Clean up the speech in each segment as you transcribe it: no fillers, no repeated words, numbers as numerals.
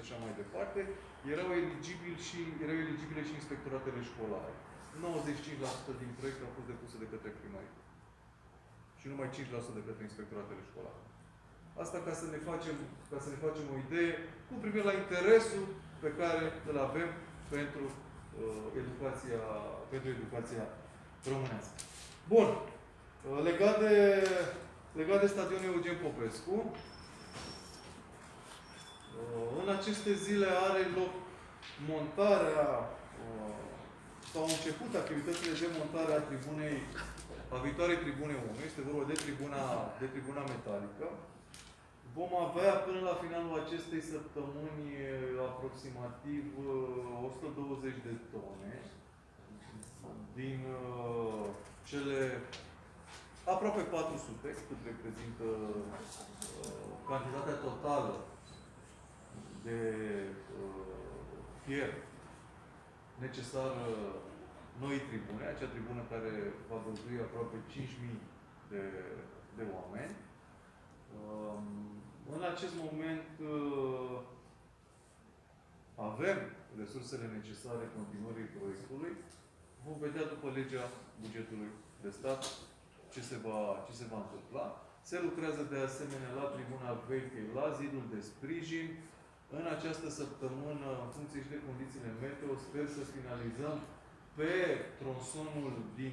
așa mai departe, erau eligibile și inspectoratele școlare. 95% din proiecte au fost depuse de către primărie. Și numai 5% de către inspectoratele școlare. Asta ca să ne facem o idee cu privire la interesul pe care îl avem pentru educația românească. Bun. Legat de stadionul Eugen Popescu, în aceste zile are loc montarea sau au început activitățile de montare a viitoarei tribune 1. Este vorba de tribuna metalică. Vom avea până la finalul acestei săptămâni aproximativ 120 de tone din cele aproape 400, cât reprezintă cantitatea totală de fier necesară noi tribune, acea tribună care va găzdui aproape 5.000 de oameni. În acest moment avem resursele necesare continuării proiectului. Vom vedea după legea bugetului de stat ce se va întâmpla. Se lucrează de asemenea la tribuna veche, la zidul de sprijin. În această săptămână, în funcție și de condițiile meteo, sper să finalizăm pe tronsonul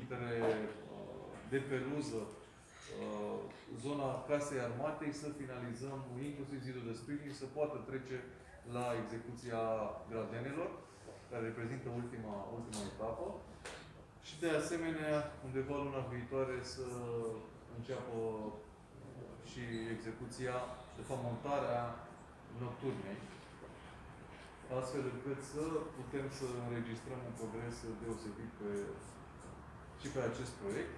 de peluză zona Casei Armatei, să finalizăm inclusiv zidul de sprijin, să poată trece la execuția gradenelor, care reprezintă ultima etapă. Și de asemenea, undeva luna viitoare să înceapă și execuția, de fapt montarea nocturnei, astfel încât să putem să înregistrăm un progres deosebit și pe acest proiect.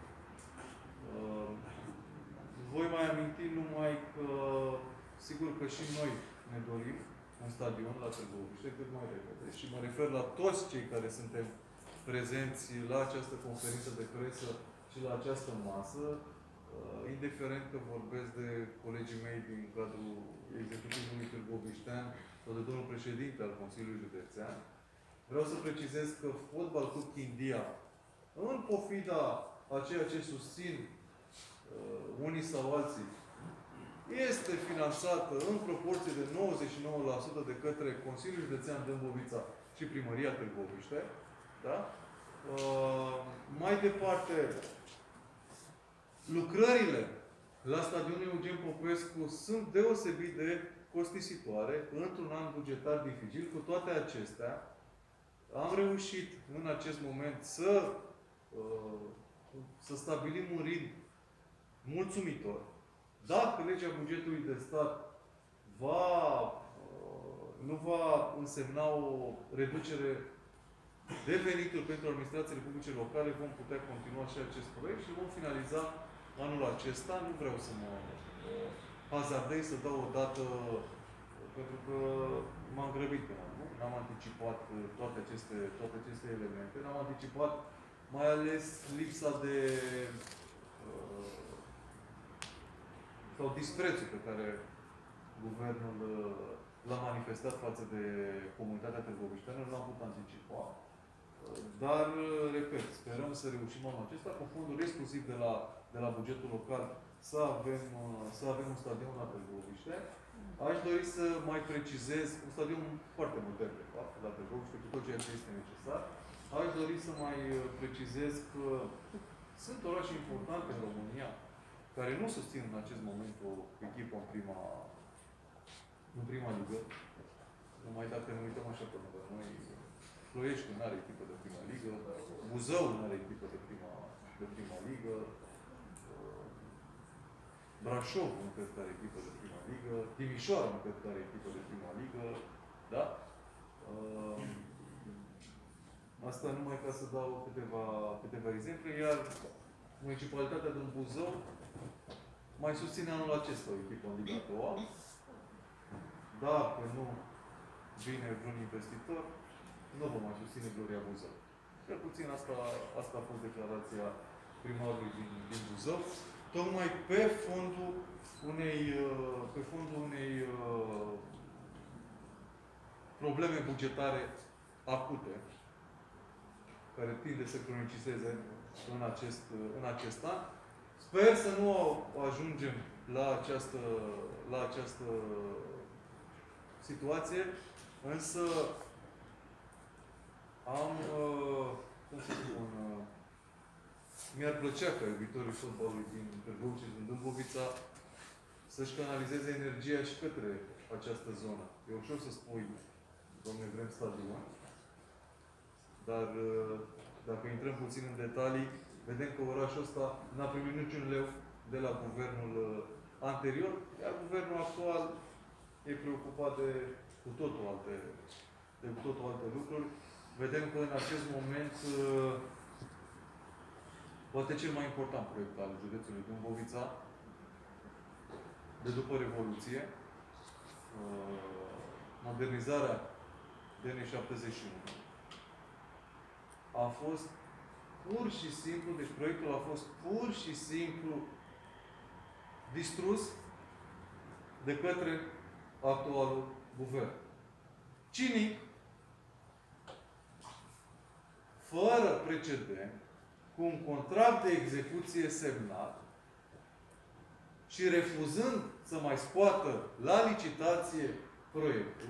Voi mai aminti numai că, sigur că și noi ne dorim un stadion la Târgoviște cât mai repede. Și mă refer la toți cei care suntem prezenți la această conferință de presă și la această masă, indiferent că vorbesc de colegii mei din cadrul executivului târgoviștean sau de domnul președinte al Consiliului Județean. Vreau să precizez că Fotbal Club Chindia, în pofida a ceea ce susțin unii sau alții, este finanțată în proporție de 99% de către Consiliul Județean Dâmbovița și Primăria Târgoviște. Da? Mai departe, lucrările la stadionul Eugen Popescu sunt deosebit de costisitoare într-un an bugetar dificil. Cu toate acestea, am reușit în acest moment să stabilim un ritm mulțumitor. Dacă legea bugetului de stat nu va însemna o reducere de venituri pentru administrațiile publice locale, vom putea continua și acest proiect și vom finaliza anul acesta. Nu vreau să mă hazardez să dau o dată, pentru că m-am grăbit pe an. N-am anticipat toate aceste elemente. N-am anticipat mai ales lipsa de sau disprețul pe care guvernul l-a manifestat față de comunitatea târgovișteană, nu l-am putut anticipa. Dar, repet, sperăm să reușim anul acesta, cu fonduri exclusiv de la bugetul local, să avem un stadion la Târgoviște. Aș dori să mai precizez, un stadion foarte modern, de fapt, la Târgoviște, cu tot ceea ce este necesar. Aș dori să mai precizez că sunt orașe importante în România care nu susțin în acest moment o echipă în prima ligă. Numai dacă ne uităm așa până la noi, Ploiești nu are echipă de prima ligă, Buzău nu are echipă de prima ligă, Brașov nu cred că are echipă de prima ligă, Timișoara nu cred că are echipă de prima ligă, da? Asta numai ca să dau câteva exemple, iar municipalitatea din Buzău mai susține anul acesta o echipă în Liga 2. Dacă nu vine vreun investitor, nu vom mai susține Gloria Buzău. Cel puțin asta a fost declarația primarului din Buzău, tocmai pe fondul unei probleme bugetare acute, care tinde să cronicizeze în acest an. Sper să nu ajungem la această situație, însă cum să spun, mi-ar plăcea ca iubitorii fotbalului din Târgoviște și din Dâmbovița să-și canalizeze energia și către această zonă. E ușor să spui, dom'le, vrem stadion, dar dacă intrăm puțin în detalii, vedem că orașul ăsta n-a primit niciun leu de la guvernul anterior, iar guvernul actual e preocupat de cu totul alte lucruri. Vedem că în acest moment poate cel mai important proiect al județului Dâmbovița de după Revoluție, modernizarea DN71, a fost pur și simplu, deci proiectul a fost pur și simplu distrus de către actualul guvern. Cinic, fără precedent, cu un contract de execuție semnat și refuzând să mai scoată la licitație proiectul,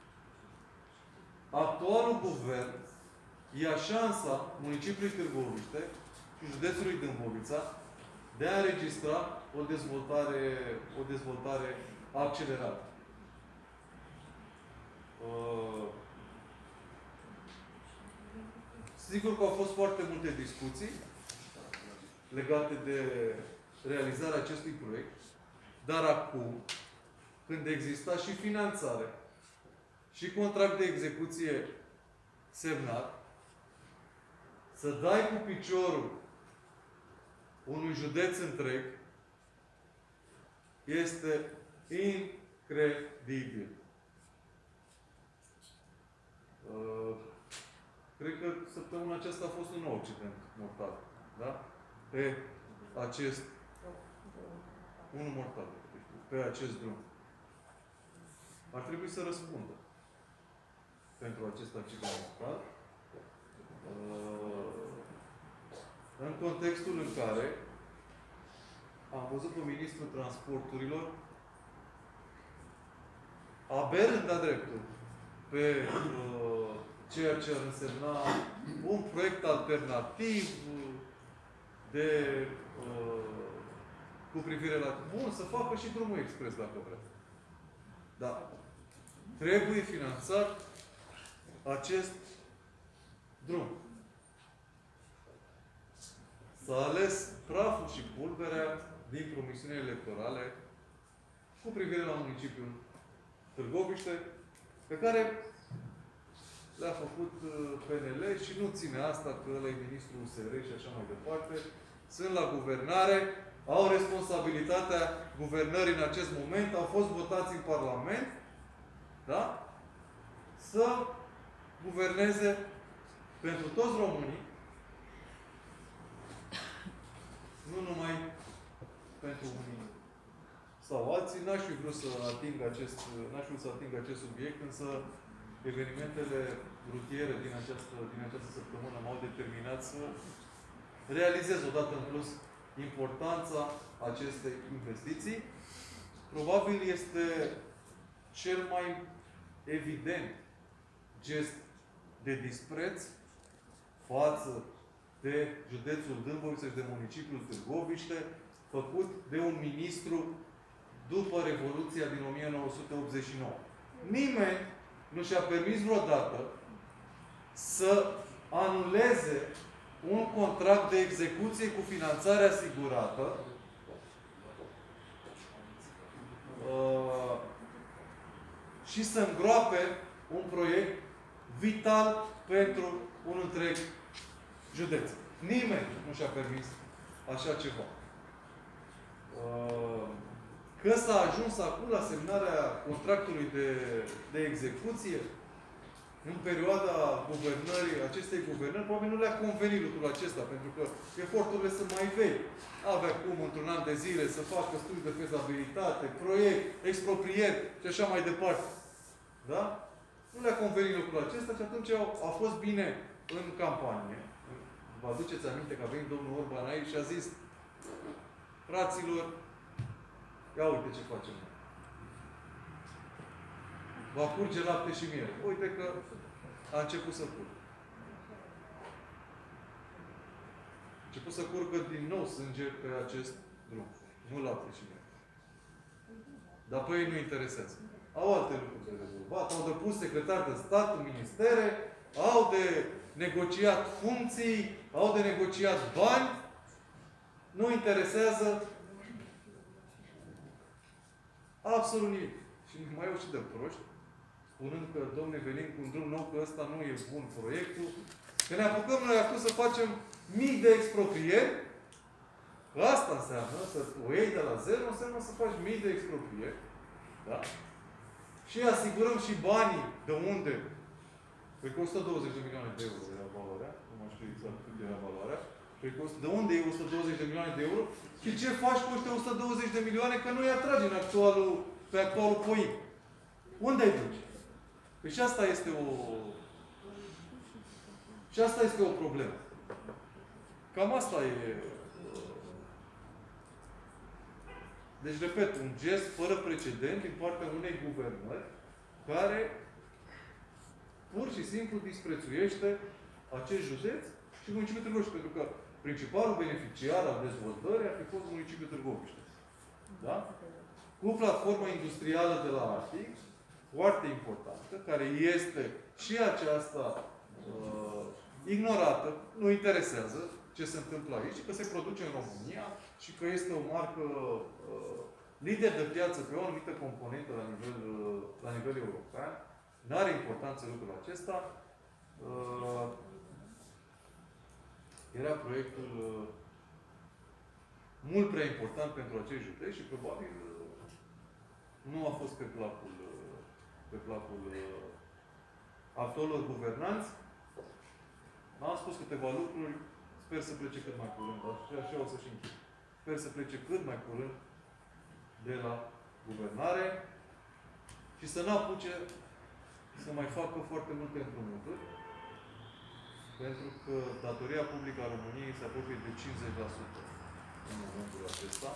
actualul guvern ia șansa municipiului Târgoviște și județului Dâmbovița de a înregistra o dezvoltare accelerată. Sigur că au fost foarte multe discuții legate de realizarea acestui proiect, dar acum, când exista și finanțare și contract de execuție semnat, să dai cu piciorul unui județ întreg este incredibil. Cred că săptămâna aceasta a fost un nou accident mortal. Da? Pe acest... Unul mortal. Pe acest drum. Ar trebui să răspundă pentru acest accident mortal. În contextul în care am văzut pe Ministrul Transporturilor aberând de-a dreptul pe ceea ce ar însemna un proiect alternativ cu privire la... Bun, să facă și drumul expres dacă vrea. Da. Trebuie finanțat acest drum. S-a ales praful și pulberea din promisiunile electorale cu privire la municipiul Târgoviște, pe care le-a făcut PNL și nu ține asta că ăla e ministrul USR și așa mai departe. Sunt la guvernare, au responsabilitatea guvernării în acest moment, au fost votați în Parlament, da? Să guverneze pentru toți românii, nu numai pentru unii sau alții. N-aș fi vrut să ating acest subiect, însă evenimentele rutiere din această săptămână m-au determinat să realizez odată în plus importanța acestei investiții. Probabil este cel mai evident gest de dispreț față de județul Dâmbovița și de municipiul Târgoviște, făcut de un ministru după Revoluția din 1989. Nimeni nu și-a permis vreodată să anuleze un contract de execuție cu finanțare asigurată și să îngroape un proiect vital pentru un întreg județ. Nimeni nu și-a permis așa ceva. Că s-a ajuns acum la semnarea contractului de execuție, în perioada guvernării, acestei guvernări, probabil nu le-a convenit lucrul acesta, pentru că eforturile sunt mai vechi. Avea cum, într-un an de zile, să facă studii de fezabilitate, proiect, exproprieri și așa mai departe. Da? Nu le-a convenit lucrul acesta și atunci a fost bine în campanie. Vă aduceți aminte că a venit domnul Orban aici și a zis: fraților, ia uite ce facem. Va curge lapte și miere. Uite că a început să curgă. A început să curgă din nou sânge pe acest drum. Nu lapte și miere. Dar pe ei nu interesează. Au alte lucruri de rezolvat. Au de pus secretari de stat în ministere, au de negociat funcții, au de negociat bani. Nu interesează absolut nimic. Și mai au și de proști, spunând că, domne, venim cu un drum nou, că ăsta nu e bun proiectul. Că ne apucăm noi acum să facem mii de exproprieri. Că asta înseamnă, să o iei de la zero, înseamnă să faci mii de exproprieri. Da? Și asigurăm și banii de unde? Păi că 120 de milioane de euro era valoarea. Nu mai știu exact cât era valoarea. Păi că de unde e 120 de milioane de euro? Și ce faci cu ăștia 120 de milioane că nu-i atragi în pe actualul POI? Unde ai duci? Păi și asta este o... Și asta este o problemă. Cam asta e... Deci, repet, un gest fără precedent din partea unei guvernări care pur și simplu disprețuiește acest județ și municipiul Târgoviște. Pentru că principalul beneficiar al dezvoltării ar fi fost municipiul Târgoviște. Da? Cu platforma industrială de la Arctic, foarte importantă, care este și aceasta ignorată, nu interesează ce se întâmplă aici, că se produce în România și că este o marcă lider de piață pe o anumită componentă la nivel european. Nu are importanță lucrul acesta. Era proiectul mult prea important pentru acest județ și probabil nu a fost pe placul actualor guvernanți. Am spus câteva lucruri. Sper să plece cât mai curând. Și așa o să și închid. Sper să plece cât mai curând de la guvernare și să n-apuce să mai facă foarte multe împrumuturi, pentru că datoria publică a României se apropie de 50% în momentul acesta.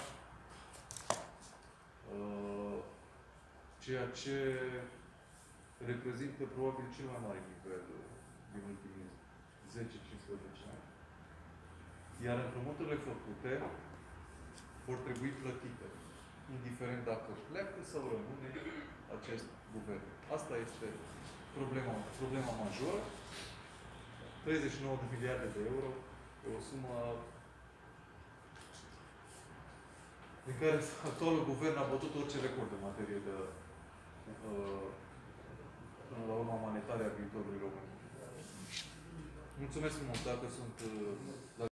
Ceea ce reprezintă probabil cel mai mare nivel din ultimii 10-15 ani. Iar împrumuturile făcute vor trebui plătite, indiferent dacă pleacă sau rămâne acest guvern. Asta este problema majoră. 39 de miliarde de euro e o sumă din care actualul guvern a bătut orice record în materie de până la urma monetare a viitorului României. Mulțumesc frumos dacă sunt